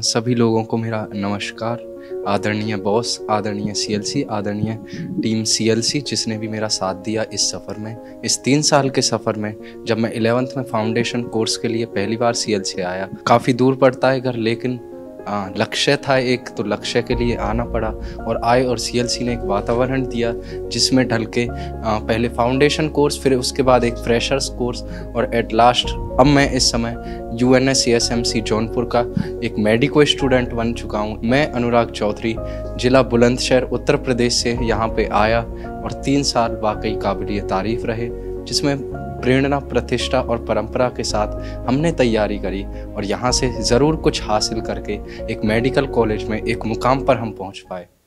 सभी लोगों को मेरा नमस्कार। आदरणीय बॉस, आदरणीय सीएलसी, आदरणीय टीम सीएलसी जिसने भी मेरा साथ दिया इस सफ़र में, इस 3 साल के सफ़र में। जब मैं 11th में फाउंडेशन कोर्स के लिए पहली बार सीएलसी आया, काफ़ी दूर पड़ता है घर, लेकिन लक्ष्य था एक, तो लक्ष्य के लिए आना पड़ा और आए। और सीएलसी ने एक वातावरण दिया जिसमें ढल के पहले फाउंडेशन कोर्स, फिर उसके बाद एक फ्रेशर्स कोर्स, और एट लास्ट अब मैं इस समय UNSCSMC जौनपुर का एक मेडिको स्टूडेंट बन चुका हूँ। मैं अनुराग चौधरी, जिला बुलंदशहर, उत्तर प्रदेश से यहाँ पे आया और 3 साल वाकई काबिलिए तारीफ़ रहे, जिसमें प्रेरणा, प्रतिष्ठा और परंपरा के साथ हमने तैयारी करी और यहाँ से ज़रूर कुछ हासिल करके एक मेडिकल कॉलेज में एक मुकाम पर हम पहुँच पाए।